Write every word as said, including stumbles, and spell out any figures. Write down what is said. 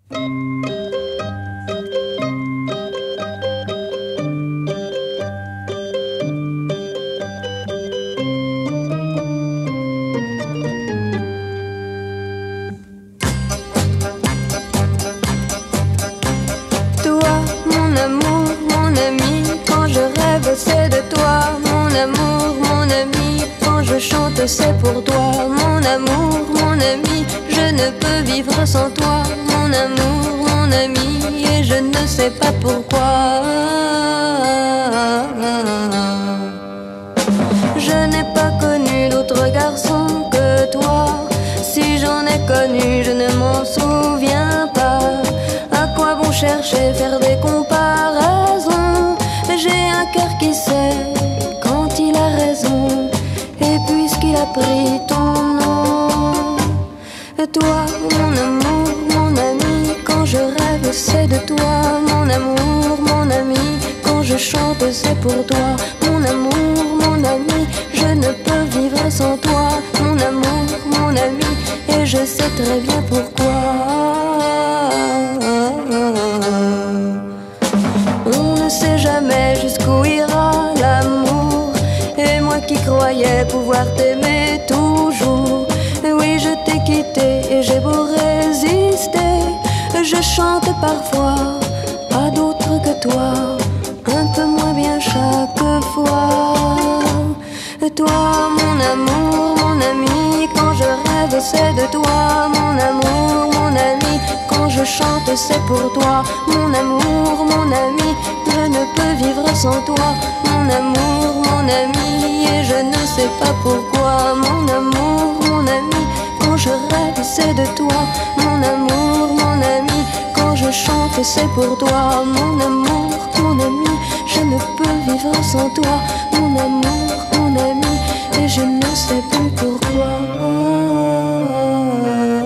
C'est de toi, mon amour, mon ami. Quand je chante, c'est pour toi, mon amour, mon ami. Je ne peux vivre sans toi, mon amour, mon ami. Et je ne sais pas pourquoi. Je n'ai pas connu d'autre garçon que toi. Si j'en ai connu, je ne m'en souviens pas. À quoi bon chercher, faire des comparaisons? J'ai un cœur qui sait quand il a raison. Et puisqu'il a pris ton nom, toi, mon amour, mon ami. Quand je rêve, c'est de toi, mon amour, mon ami. Quand je chante, c'est pour toi, mon amour, mon ami. Je ne peux vivre sans toi, mon amour, mon ami. Et je sais très bien pourquoi. On ne sait jamais jusqu'où ira l'amour. Et moi qui croyais pouvoir t'aimer toujours, oui, je t'ai quitté et j'ai beau résister. Je chante parfois à d'autres que toi, un peu moins bien chaque fois. Toi, mon amour, mon ami. Quand je rêve, c'est de toi, mon amour, mon ami. Quand je chante, c'est pour toi, mon amour, mon ami. Je ne peux vivre sans toi, mon amour, mon ami. Et je ne sais pas pourquoi, mon amour, mon ami. Quand je rêve, c'est de toi, mon amour, mon ami. Quand je chante, c'est pour toi, mon amour, mon ami. Je ne peux vivre sans toi, mon amour, mon ami. Et je ne sais plus pourquoi.